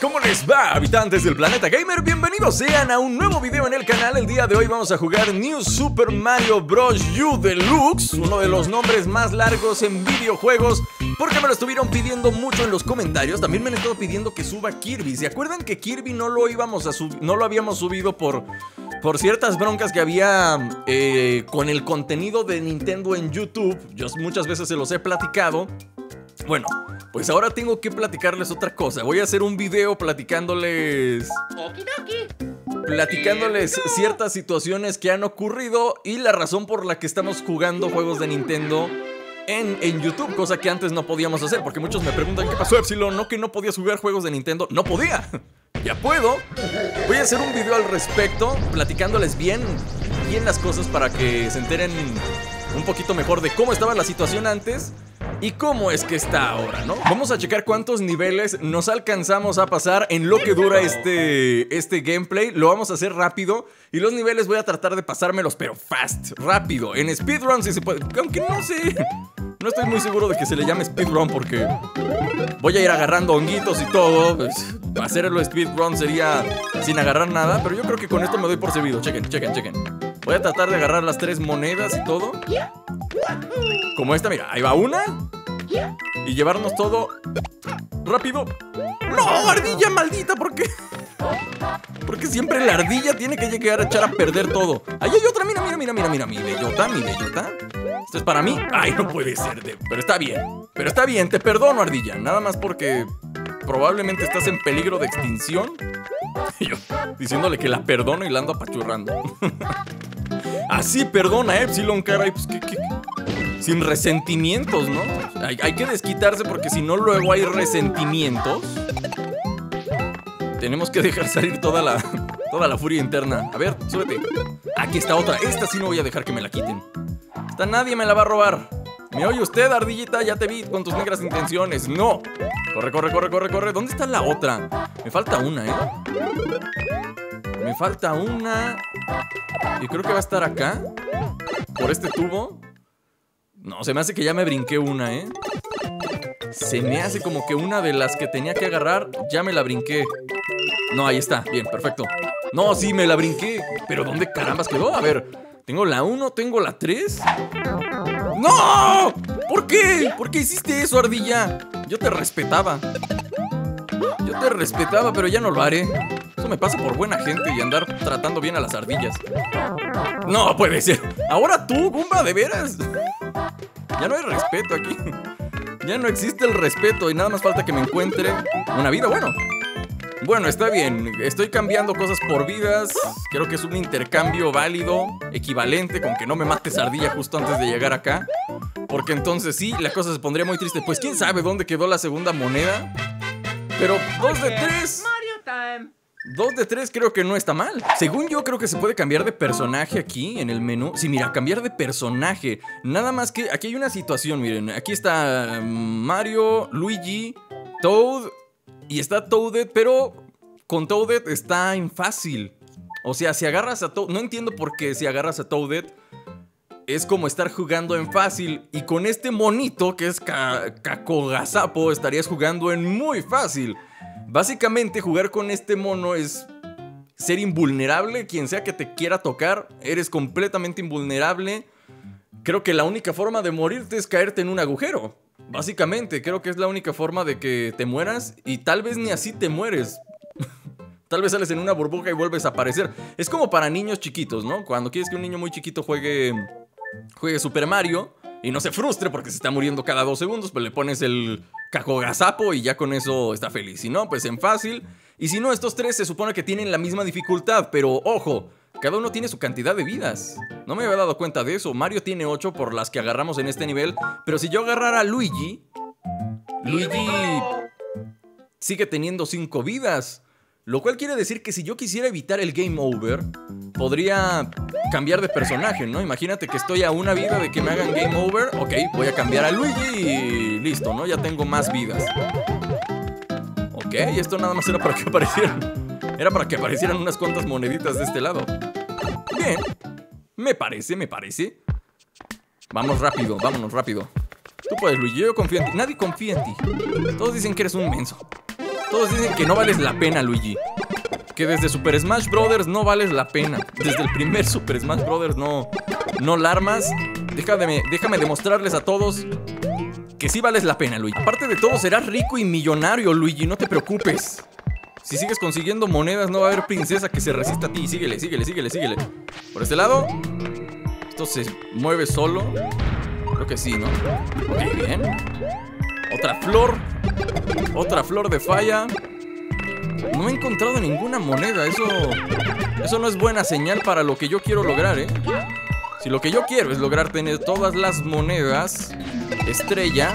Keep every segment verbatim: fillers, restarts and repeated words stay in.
¿Cómo les va, habitantes del planeta gamer? Bienvenidos sean a un nuevo video en el canal. El día de hoy vamos a jugar New Super Mario Bros. U Deluxe, uno de los nombres más largos en videojuegos, porque me lo estuvieron pidiendo mucho en los comentarios. También me han estado pidiendo que suba Kirby. ¿Se acuerdan que Kirby no lo íbamos a sub no lo habíamos subido por, por ciertas broncas que había eh, con el contenido de Nintendo en YouTube? Yo muchas veces se los he platicado. Bueno, pues ahora tengo que platicarles otra cosa. Voy a hacer un video platicándoles... Platicándoles ciertas situaciones que han ocurrido y la razón por la que estamos jugando juegos de Nintendo en, en YouTube, cosa que antes no podíamos hacer, porque muchos me preguntan ¿qué pasó, Epsilon? ¿No que no podías jugar juegos de Nintendo? ¡No podía! ¡Ya puedo! Voy a hacer un video al respecto, platicándoles bien, bien las cosas para que se enteren un poquito mejor de cómo estaba la situación antes y cómo es que está ahora, ¿no? Vamos a checar cuántos niveles nos alcanzamos a pasar en lo que dura este, este gameplay. Lo vamos a hacer rápido y los niveles voy a tratar de pasármelos, pero fast, rápido. En speedrun si se puede, aunque no sé, no estoy muy seguro de que se le llame speedrun porque voy a ir agarrando honguitos y todo. Pues, hacerlo speedrun sería sin agarrar nada, pero yo creo que con esto me doy por servido. Chequen, chequen, chequen. Voy a tratar de agarrar las tres monedas y todo. Como esta, mira, ahí va una. Y llevarnos todo rápido. ¡No, ardilla maldita! ¿Por qué? Porque siempre la ardilla tiene que llegar a echar a perder todo. ¡Ahí hay otra! Mira, mira, mira, mira, mira. Mi bellota, mi bellota. ¿Esto es para mí? ¡Ay, no puede ser! De... Pero está bien. Pero está bien, te perdono, ardilla. Nada más porque probablemente estás en peligro de extinción. Y yo diciéndole que la perdono y la ando apachurrando. Así perdona, Epsilon, caray. Pues qué, qué... Sin resentimientos, ¿no? Hay, hay que desquitarse porque si no luego hay resentimientos. Tenemos que dejar salir toda la, toda la furia interna. A ver, súbete. Aquí está otra. Esta sí no voy a dejar que me la quiten. Esta nadie me la va a robar. ¿Me oye usted, ardillita? Ya te vi con tus negras intenciones. ¡No! Corre, corre, corre, corre, corre. ¿Dónde está la otra? Me falta una, ¿eh? Me falta una. Y creo que va a estar acá. Por este tubo. No, se me hace que ya me brinqué una, ¿eh? Se me hace como que una de las que tenía que agarrar ya me la brinqué. No, ahí está, bien, perfecto. No, sí, me la brinqué. Pero ¿dónde carambas quedó? A ver, tengo la uno, tengo la tres. ¡No! ¿Por qué? ¿Por qué hiciste eso, ardilla? Yo te respetaba. Yo te respetaba, pero ya no lo haré. Eso me pasa por buena gente y andar tratando bien a las ardillas. No puede ser. Ahora tú, Goomba, ¿de veras? Ya no hay respeto aquí. Ya no existe el respeto y nada más falta que me encuentre una vida. Bueno, bueno, está bien. Estoy cambiando cosas por vidas. Creo que es un intercambio válido, equivalente, con que no me mates, ardilla, justo antes de llegar acá. Porque entonces sí, la cosa se pondría muy triste. Pues quién sabe dónde quedó la segunda moneda. Pero dos de tres. Dos de tres creo que no está mal. Según yo creo que se puede cambiar de personaje aquí en el menú. Sí, mira, cambiar de personaje. Nada más que aquí hay una situación, miren. Aquí está Mario, Luigi, Toad. Y está Toadette, pero con Toadette está en fácil. O sea, si agarras a Toad... No entiendo por qué si agarras a Toadette es como estar jugando en fácil. Y con este monito que es Cacogazapo estarías jugando en muy fácil. Básicamente jugar con este mono es ser invulnerable. Quien sea que te quiera tocar, eres completamente invulnerable. Creo que la única forma de morirte es caerte en un agujero. Básicamente, creo que es la única forma de que te mueras. Y tal vez ni así te mueres. Tal vez sales en una burbuja y vuelves a aparecer. Es como para niños chiquitos, ¿no? Cuando quieres que un niño muy chiquito juegue, juegue Super Mario y no se frustre porque se está muriendo cada dos segundos, pues le pones el Cacogazapo y ya con eso está feliz. Si no, pues en fácil. Y si no, estos tres se supone que tienen la misma dificultad. Pero ojo, cada uno tiene su cantidad de vidas. No me había dado cuenta de eso. Mario tiene ocho por las que agarramos en este nivel. Pero si yo agarrara a Luigi, Luigi sigue teniendo cinco vidas. Lo cual quiere decir que si yo quisiera evitar el game over, podría cambiar de personaje, ¿no? Imagínate que estoy a una vida de que me hagan game over. Ok, voy a cambiar a Luigi y listo, ¿no? Ya tengo más vidas. Ok, esto nada más era para que aparecieran. Era para que aparecieran unas cuantas moneditas de este lado. Bien, me parece, me parece. Vamos rápido, vámonos rápido. Tú puedes, Luigi, yo confío en ti. Nadie confía en ti. Todos dicen que eres un menso. Todos dicen que no vales la pena, Luigi. Que desde Super Smash Bros. No vales la pena. Desde el primer Super Smash Bros. no, no la armas. Déjame, déjame demostrarles a todos que sí vales la pena, Luigi. Aparte de todo, serás rico y millonario, Luigi. No te preocupes. Si sigues consiguiendo monedas, no va a haber princesa que se resista a ti. Síguele, síguele, síguele, síguele. Por este lado. Esto se mueve solo. Creo que sí, ¿no? Ok, bien. Otra flor. Otra flor de falla. No he encontrado ninguna moneda. Eso, eso no es buena señal para lo que yo quiero lograr, ¿eh? Si lo que yo quiero es lograr tener todas las monedas estrella.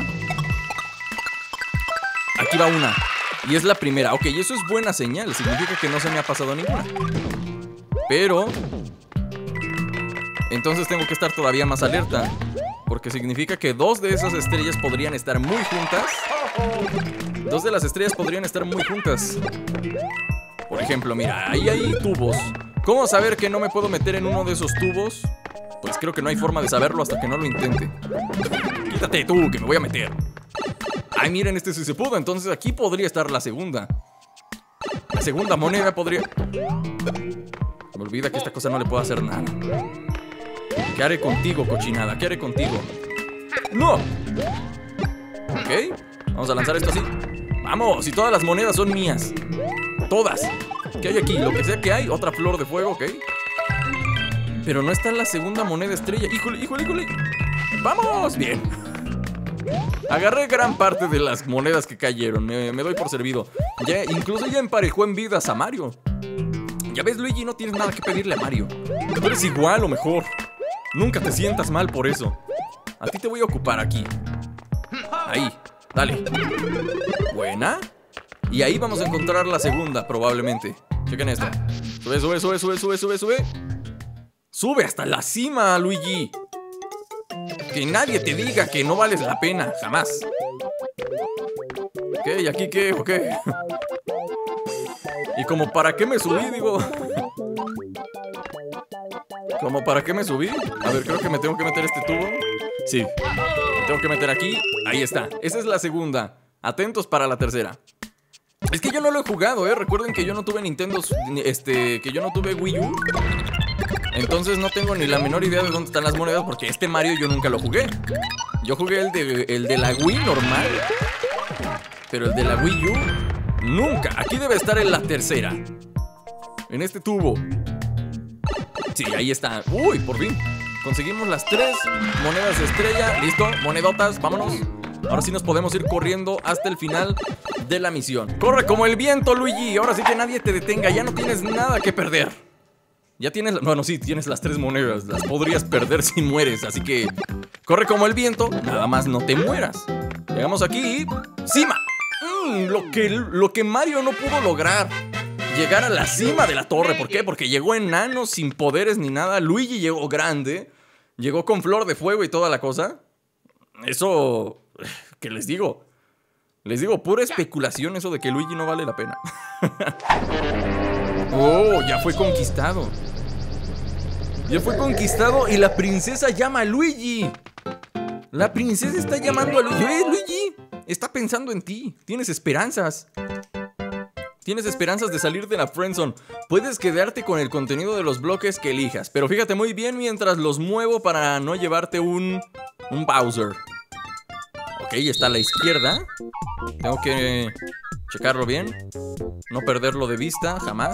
Aquí va una. Y es la primera. Ok, eso es buena señal. Significa que no se me ha pasado ninguna. Pero entonces tengo que estar todavía más alerta, porque significa que dos de esas estrellas podrían estar muy juntas. Dos de las estrellas podrían estar muy juntas. Por ejemplo, mira, ahí hay tubos. ¿Cómo saber que no me puedo meter en uno de esos tubos? Pues creo que no hay forma de saberlo hasta que no lo intente. Quítate tú, que me voy a meter. Ay, miren, este sí se pudo. Entonces aquí podría estar la segunda. La segunda moneda podría... Me olvida que esta cosa no le puedo hacer nada. ¿Qué haré contigo, cochinada? ¿Qué haré contigo? ¡No! Ok, vamos a lanzar esto así. ¡Vamos! Y todas las monedas son mías. Todas. ¿Qué hay aquí? Lo que sea que hay. Otra flor de fuego, ok. Pero no está la segunda moneda estrella. ¡Híjole, híjole, híjole! ¡Vamos! Bien. Agarré gran parte de las monedas que cayeron. Me, me doy por servido. Ya, incluso ya emparejó en vidas a Mario. Ya ves, Luigi, no tienes nada que pedirle a Mario. Tú eres igual o mejor. Nunca te sientas mal por eso. A ti te voy a ocupar aquí. Ahí, dale. Buena. Y ahí vamos a encontrar la segunda, probablemente. Chequen esto. Sube, sube, sube, sube, sube, sube, sube. Sube hasta la cima, Luigi. Que nadie te diga que no vales la pena, jamás. Ok, ¿y aquí qué? Ok. Y como para qué me subí, digo. ¿Como para qué me subí? A ver, creo que me tengo que meter este tubo. Sí, me tengo que meter aquí. Ahí está, esa es la segunda. Atentos para la tercera. Es que yo no lo he jugado, eh. Recuerden que yo no tuve Nintendo, este, que yo no tuve Wii U. Entonces no tengo ni la menor idea de dónde están las monedas, porque este Mario yo nunca lo jugué. Yo jugué el de, el de la Wii normal, pero el de la Wii U nunca. Aquí debe estar en la tercera. En este tubo. Sí, ahí está. Uy, por fin conseguimos las tres monedas de estrella. Listo, monedotas, vámonos. Ahora sí nos podemos ir corriendo hasta el final de la misión. Corre como el viento, Luigi. Ahora sí que nadie te detenga. Ya no tienes nada que perder. Ya tienes... Bueno, sí, tienes las tres monedas. Las podrías perder si mueres. Así que corre como el viento. Nada más no te mueras. Llegamos aquí. ¡Cima! Mm, lo, que, lo que Mario no pudo lograr. Llegar a la cima de la torre. ¿Por qué? Porque llegó enano, sin poderes ni nada. Luigi llegó grande. Llegó con flor de fuego y toda la cosa. Eso... ¿Qué les digo? Les digo, pura especulación eso de que Luigi no vale la pena. Oh, ya fue conquistado. Ya fue conquistado y la princesa llama a Luigi. La princesa está llamando a Luigi. ¿Ves, Luigi? Está pensando en ti. Tienes esperanzas. Tienes esperanzas de salir de la friendzone. Puedes quedarte con el contenido de los bloques que elijas, pero fíjate muy bien mientras los muevo para no llevarte un... un Bowser. Ok, está a la izquierda. Tengo que checarlo bien. No perderlo de vista, jamás.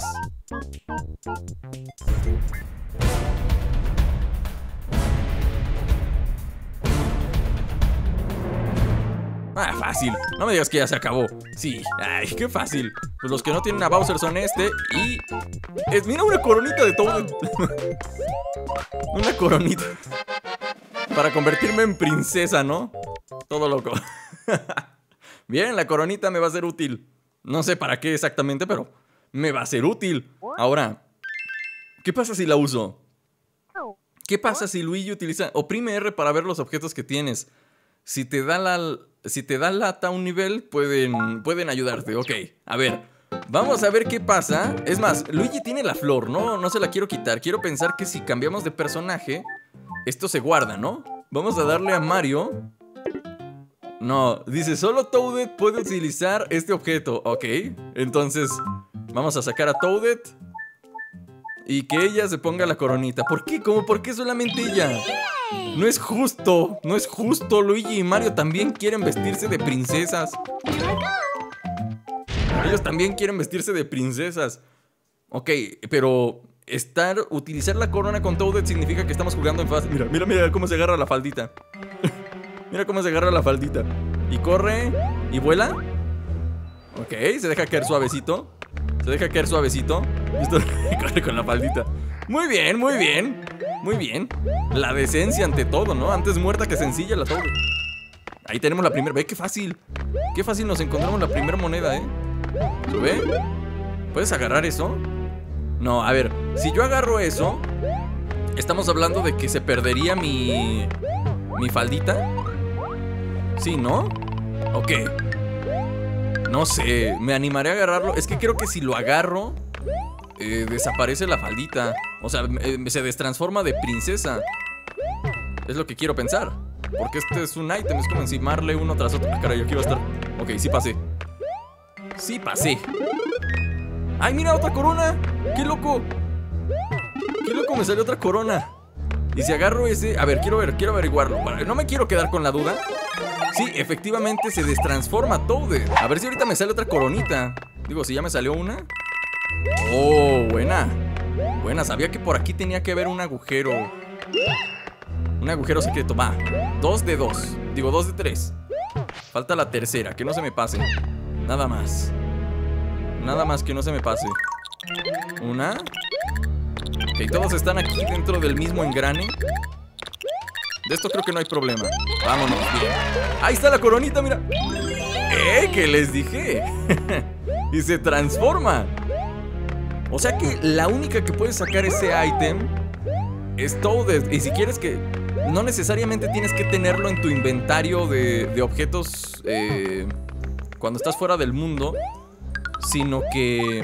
Ah, fácil. No me digas que ya se acabó. Sí, ay, qué fácil. Pues los que no tienen a Bowser son este y... Es, mira, una coronita de Toad. Una coronita. Para convertirme en princesa, ¿no? Todo loco. Bien, la coronita me va a ser útil. No sé para qué exactamente, pero me va a ser útil. Ahora, ¿qué pasa si la uso? ¿Qué pasa si Luigi utiliza... Oprime R para ver los objetos que tienes. Si te da la... Si te da lata a un nivel, pueden, pueden ayudarte. Ok, a ver. Vamos a ver qué pasa. Es más, Luigi tiene la flor, ¿no? No se la quiero quitar. Quiero pensar que si cambiamos de personaje, esto se guarda, ¿no? Vamos a darle a Mario. No, dice, solo Toadette puede utilizar este objeto. Ok, entonces vamos a sacar a Toadette y que ella se ponga la coronita. ¿Por qué? ¿Cómo? ¿Por qué solamente ella? No es justo, no es justo. Luigi y Mario también quieren vestirse de princesas. Ellos también quieren vestirse de princesas. Ok, pero estar, utilizar la corona con Toadette significa que estamos jugando en fácil. Mira, mira, mira cómo se agarra la faldita. Mira cómo se agarra la faldita. Y corre, y vuela. Ok, se deja caer suavecito. Se deja caer suavecito. Listo, corre con la faldita. Muy bien, muy bien. Muy bien. La decencia ante todo, ¿no? Antes muerta que sencilla la Toadette. Ahí tenemos la primera. Ve qué fácil. Qué fácil nos encontramos la primera moneda, ¿eh? ¿Sube? ¿Puedes agarrar eso? No, a ver, si yo agarro eso, estamos hablando de que se perdería mi... mi faldita. Sí, ¿no? Ok. No sé, me animaré a agarrarlo. Es que creo que si lo agarro eh, desaparece la faldita. O sea, eh, se destransforma de princesa. Es lo que quiero pensar. Porque este es un ítem, es como encimarle uno tras otro. Ah, caray, aquí va a estar. Ok, sí pasé. Sí pasé. ¡Ay, mira, otra corona! ¡Qué loco! ¡Qué loco! Me salió otra corona. Y si agarro ese... A ver, quiero ver, quiero averiguarlo. No me quiero quedar con la duda. Sí, efectivamente se destransforma Toadette. A ver si ahorita me sale otra coronita. Digo, si ya me salió una. Oh, buena. Buena, sabía que por aquí tenía que haber un agujero. Un agujero secreto, va. Dos de dos. Digo, dos de tres. Falta la tercera, que no se me pase. Nada más. Nada más que no se me pase. Una. Ok, todos están aquí dentro del mismo engrane. De esto creo que no hay problema. Vámonos, bien. Ahí está la coronita, mira. ¡Eh! ¿Qué les dije? Y se transforma. O sea que la única que puede sacar ese ítem es Toadette. Y si quieres que... No necesariamente tienes que tenerlo en tu inventario de, de objetos eh, cuando estás fuera del mundo, sino que...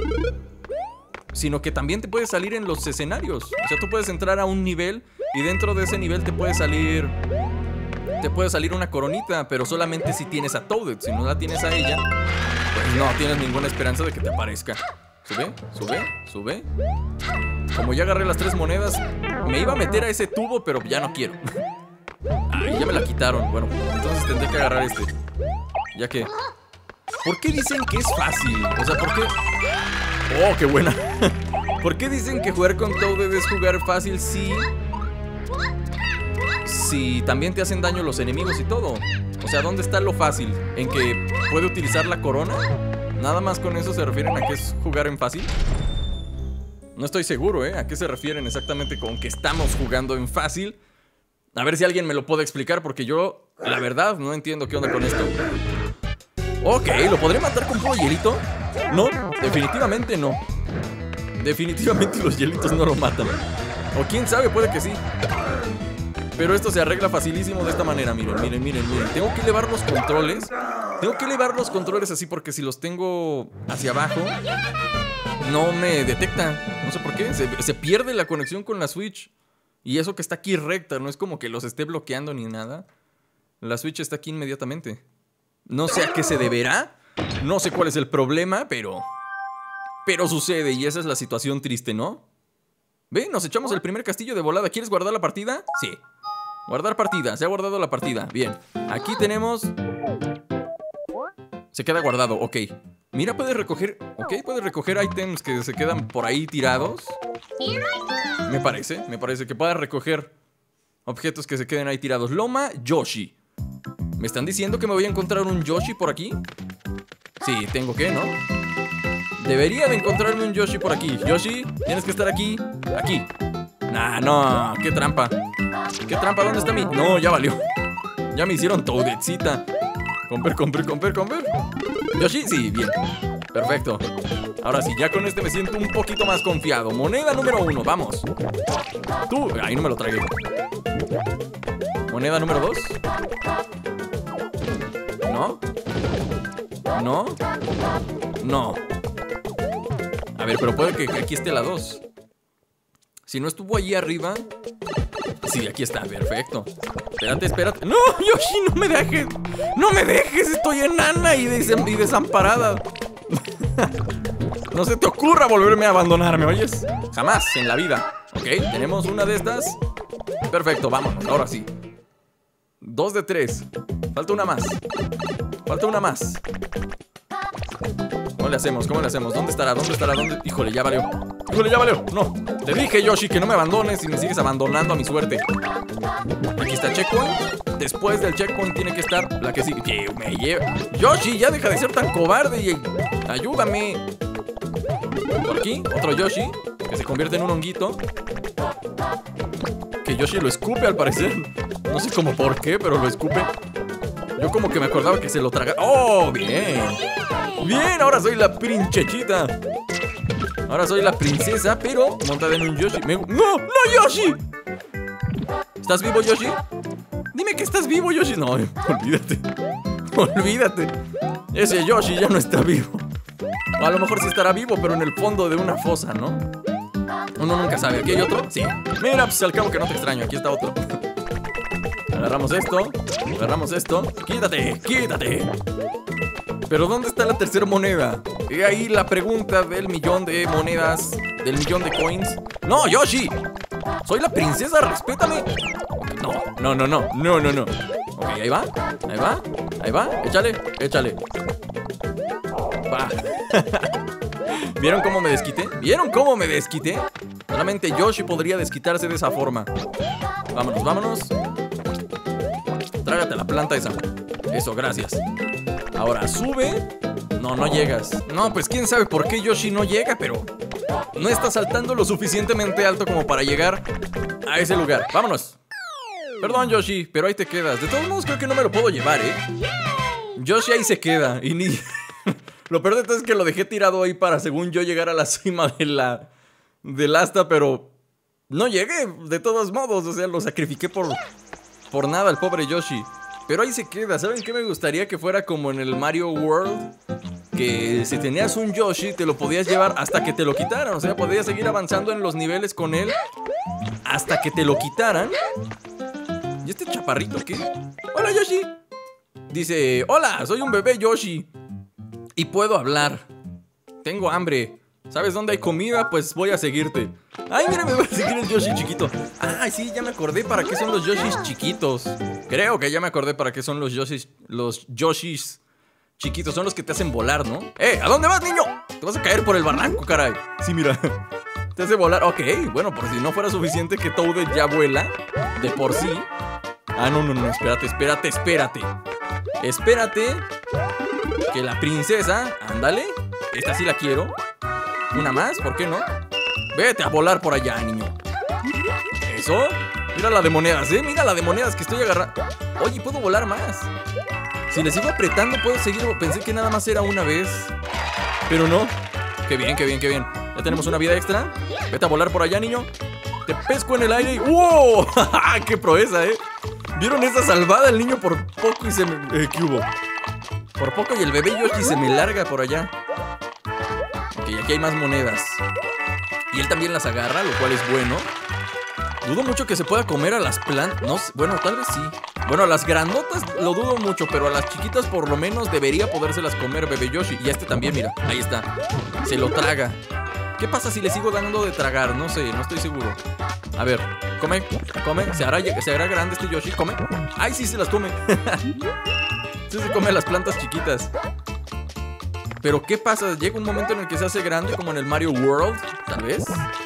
Sino que también te puede salir en los escenarios. O sea, tú puedes entrar a un nivel y dentro de ese nivel te puede salir... Te puede salir una coronita, pero solamente si tienes a Toadette. Si no la tienes a ella, pues no tienes ninguna esperanza de que te aparezca. Sube, sube, sube. Como ya agarré las tres monedas, me iba a meter a ese tubo, pero ya no quiero. Ay, ya me la quitaron. Bueno, entonces tendré que agarrar este. Ya que... ¿Por qué dicen que es fácil? O sea, ¿por qué? ¡Oh, qué buena! ¿Por qué dicen que jugar con Toadette es jugar fácil si... Si también te hacen daño los enemigos y todo? O sea, ¿dónde está lo fácil? ¿En que puede utilizar la corona? ¿Nada más con eso se refieren a que es jugar en fácil? No estoy seguro, ¿eh? ¿A qué se refieren exactamente con que estamos jugando en fácil? A ver si alguien me lo puede explicar, porque yo, la verdad, no entiendo qué onda con esto. Ok, ¿lo podré matar con puro hielito? No, definitivamente no. Definitivamente los hielitos no lo matan. O quién sabe, puede que sí. Pero esto se arregla facilísimo de esta manera. Miren, miren, miren, miren. Tengo que elevar los controles. Tengo que elevar los controles así porque si los tengo hacia abajo no me detecta. No sé por qué, se, se pierde la conexión con la Switch. Y eso que está aquí recta, no es como que los esté bloqueando ni nada. La Switch está aquí inmediatamente. No sé a qué se deberá. No sé cuál es el problema, pero... Pero sucede y esa es la situación triste, ¿no? ¿Ve? Nos echamos el primer castillo de volada. ¿Quieres guardar la partida? Sí. Guardar partida, se ha guardado la partida. Bien, aquí tenemos... Se queda guardado, ok. Mira, puedes recoger... Ok, puedes recoger ítems que se quedan por ahí tirados. Me parece, me parece que puedas recoger objetos que se queden ahí tirados. Loma, Yoshi. ¿Me están diciendo que me voy a encontrar un Yoshi por aquí? Sí, tengo que, ¿no? Debería de encontrarme un Yoshi por aquí. Yoshi, tienes que estar aquí. Aquí. Nah, no, qué trampa. ¿Qué trampa? ¿Dónde está mi...? No, ya valió. Ya me hicieron Toadettecita. Comper, comper, comper, comper. Yoshi, sí, bien. Perfecto. Ahora sí, ya con este me siento un poquito más confiado. Moneda número uno, vamos. Tú, ahí no me lo tragué. Moneda número dos. ¿No? ¿No? No. A ver, pero puede que aquí esté la dos. Si no estuvo allí arriba... Sí, aquí está, perfecto. Espérate, espérate. ¡No, Yoshi, no me dejes! ¡No me dejes! Estoy enana y, des y desamparada. No se te ocurra volverme a abandonar, ¿me oyes? Jamás en la vida. Ok, tenemos una de estas. Perfecto, vámonos, ahora sí. Dos de tres. Falta una más. Falta una más. ¿Cómo le hacemos? ¿Cómo le hacemos? ¿Dónde estará? ¿Dónde estará? ¿Dónde? Híjole, ya valió. Híjole, ya valió. No. Te dije, Yoshi, que no me abandones y me sigues abandonando a mi suerte. Aquí está el checkpoint. Después del checkpoint tiene que estar la que sigue. Que me lleva. Yoshi, ya deja de ser tan cobarde y ayúdame. Por aquí, otro Yoshi que se convierte en un honguito. Que Yoshi lo escupe al parecer. No sé cómo por qué, pero lo escupe. Yo como que me acordaba que se lo traga. ¡Oh, bien! Bien, ahora soy la princesita. Ahora soy la princesa, pero montada en un Yoshi. Me... ¡No! ¡No, Yoshi! ¿Estás vivo, Yoshi? Dime que estás vivo, Yoshi. No, olvídate. Olvídate. Ese Yoshi ya no está vivo. O a lo mejor sí estará vivo, pero en el fondo de una fosa, ¿no? Uno nunca sabe. ¿Aquí hay otro? Sí. Mira, pues al cabo que no te extraño. Aquí está otro. Agarramos esto. Agarramos esto. ¡Quítate! ¡Quítate! Pero ¿dónde está la tercera moneda? He ahí la pregunta del millón de monedas. Del millón de coins. ¡No, Yoshi! Soy la princesa, respétame. No, no, no, no, no, no, no. Ok, ahí va, ahí va, ahí va. Échale, échale. Va. ¿Vieron cómo me desquité? ¿Vieron cómo me desquité? Solamente Yoshi podría desquitarse de esa forma. Vámonos, vámonos. Trágate la planta esa. Eso, gracias. Ahora sube. No, no llegas. No, pues quién sabe por qué Yoshi no llega, pero no está saltando lo suficientemente alto como para llegar a ese lugar. Vámonos. Perdón, Yoshi, pero ahí te quedas. De todos modos creo que no me lo puedo llevar, ¿eh? Yoshi ahí se queda. Y ni... Lo peor de todo es que lo dejé tirado ahí para, según yo, llegar a la cima de la... del asta, pero no llegué, de todos modos. O sea, lo sacrifiqué por... por nada, el pobre Yoshi. Pero ahí se queda. ¿Saben qué me gustaría que fuera como en el Mario World? Que si tenías un Yoshi, te lo podías llevar hasta que te lo quitaran. O sea, podías seguir avanzando en los niveles con él hasta que te lo quitaran. ¿Y este chaparrito qué? ¡Hola, Yoshi! Dice, hola, soy un bebé Yoshi y puedo hablar. Tengo hambre. ¿Sabes dónde hay comida? Pues voy a seguirte. Ay, mira, me voy a seguir el Yoshi chiquito. Ay, sí, ya me acordé para qué son los Yoshis chiquitos. Creo que ya me acordé para qué son los Yoshis. Los Yoshis chiquitos. Son los que te hacen volar, ¿no? ¡Eh! ¿A dónde vas, niño? Te vas a caer por el barranco, caray. Sí, mira. Te hace volar. Ok, bueno, por si no fuera suficiente que Toad ya vuela de por sí. Ah, no, no, no, espérate, espérate, espérate. Espérate. Que la princesa, ándale. Esta sí la quiero. Una más, ¿por qué no? Vete a volar por allá, niño. Eso. Mira la de monedas, ¿eh? Mira la de monedas que estoy agarrando. Oye, puedo volar más. Si le sigo apretando, puedo seguir. Pensé que nada más era una vez, pero no. Qué bien, qué bien, qué bien. Ya tenemos una vida extra. Vete a volar por allá, niño. Te pesco en el aire y... ¡wow! ¡Qué proeza, eh! ¿Vieron esa salvada? El niño por poco y se me... Eh, ¿qué hubo? Por poco y el bebé Yoshi se me larga por allá. Ok, aquí hay más monedas. Y él también las agarra, lo cual es bueno. Dudo mucho que se pueda comer a las plantas. No, bueno, tal vez sí. Bueno, a las grandotas lo dudo mucho, pero a las chiquitas por lo menos debería podérselas comer bebé Yoshi. Y a este también, mira, ahí está. Se lo traga. ¿Qué pasa si le sigo dando de tragar? No sé, no estoy seguro. A ver, come, come. ¿Se hará, se hará grande este Yoshi? Come. ¡Ay, sí se las come! Sí se come las plantas chiquitas. Pero ¿qué pasa? Llega un momento en el que se hace grande, como en el Mario World, tal vez.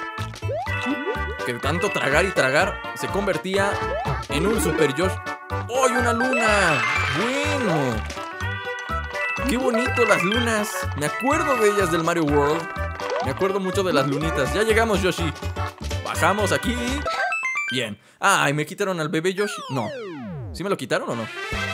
Que de tanto tragar y tragar se convertía en un Super Yoshi. ¡Oh, y una luna! ¡Bueno! ¡Qué bonito las lunas! Me acuerdo de ellas del Mario World. Me acuerdo mucho de las lunitas. Ya llegamos, Yoshi. Bajamos aquí. Bien. Ay, ¿me quitaron al bebé Yoshi? No. ¿Sí me lo quitaron o no?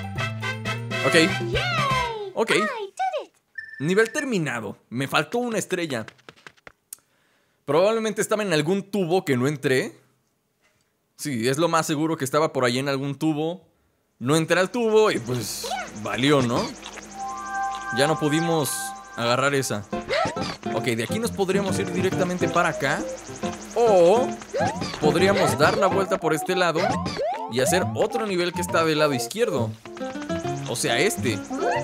Ok. Ok. Nivel terminado. Me faltó una estrella. Probablemente estaba en algún tubo que no entré. Sí, es lo más seguro que estaba por ahí en algún tubo. No entré al tubo y pues valió, ¿no? Ya no pudimos agarrar esa. Ok, de aquí nos podríamos ir directamente para acá. O podríamos dar la vuelta por este lado y hacer otro nivel que está del lado izquierdo. O sea, este.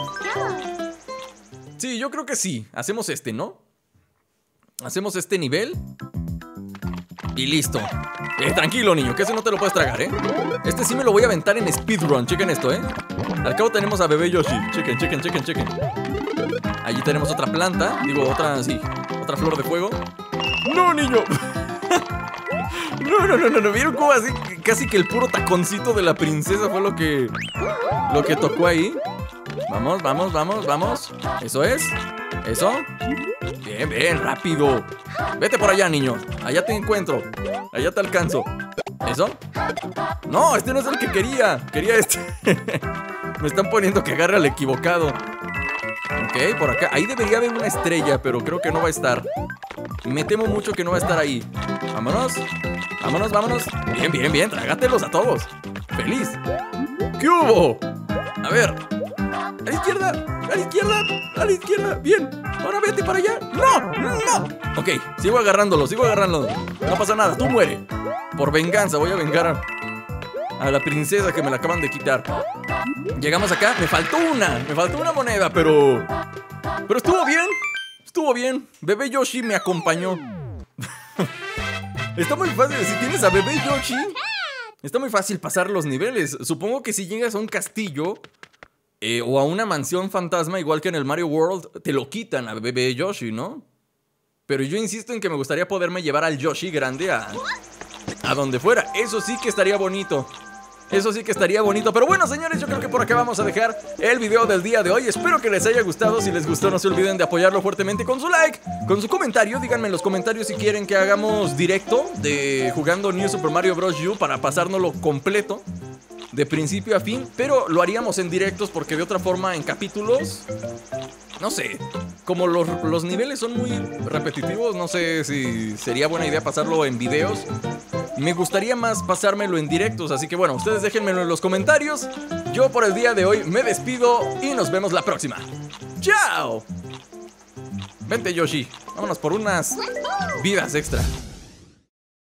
Sí, yo creo que sí. Hacemos este, ¿no? Hacemos este nivel y listo. Eh, tranquilo, niño, que ese no te lo puedes tragar, ¿eh? Este sí me lo voy a aventar en speedrun. Chequen esto, ¿eh? Al cabo tenemos a bebé Yoshi. Chequen, chequen, chequen, chequen. Allí tenemos otra planta. Digo, otra, sí, otra flor de fuego. ¡No, niño! No, no, no, no, no. ¿Vieron cómo así? Casi que el puro taconcito de la princesa fue lo que... Lo que tocó ahí. Vamos, vamos, vamos, vamos. Eso es. Eso. Bien, bien, rápido. Vete por allá, niño. Allá te encuentro. Allá te alcanzo. ¿Eso? No, este no es el que quería. Quería este. Me están poniendo que agarre al equivocado. Ok, por acá. Ahí debería haber una estrella, pero creo que no va a estar. Me temo mucho que no va a estar ahí. Vámonos. Vámonos, vámonos. Bien, bien, bien. Trágatelos a todos. Feliz. ¿Qué hubo? A ver. A la izquierda. A la izquierda. A la izquierda. Bien. Ahora vete para allá. ¡No! ¡No! Ok, sigo agarrándolo, sigo agarrándolo. No pasa nada, tú muere. Por venganza, voy a vengar a, a la princesa que me la acaban de quitar. Llegamos acá, me faltó una. Me faltó una moneda, pero... Pero estuvo bien. Estuvo bien. Bebé Yoshi me acompañó. Está muy fácil, si tienes a Bebé Yoshi, está muy fácil pasar los niveles. Supongo que si llegas a un castillo... Eh, o a una mansión fantasma, igual que en el Mario World, te lo quitan a Bebé Yoshi, ¿no? Pero yo insisto en que me gustaría poderme llevar al Yoshi grande a, a donde fuera. Eso sí que estaría bonito. Eso sí que estaría bonito. Pero bueno, señores, yo creo que por acá vamos a dejar el video del día de hoy. Espero que les haya gustado. Si les gustó, no se olviden de apoyarlo fuertemente con su like, con su comentario. Díganme en los comentarios si quieren que hagamos directo de jugando New Super Mario Bros. U para pasárnoslo completo, de principio a fin, pero lo haríamos en directos porque de otra forma en capítulos, no sé, como los, los niveles son muy repetitivos, no sé si sería buena idea pasarlo en videos. Me gustaría más pasármelo en directos, así que bueno, ustedes déjenmelo en los comentarios. Yo por el día de hoy me despido y nos vemos la próxima. ¡Chao! Vente, Yoshi, vámonos por unas vidas extra.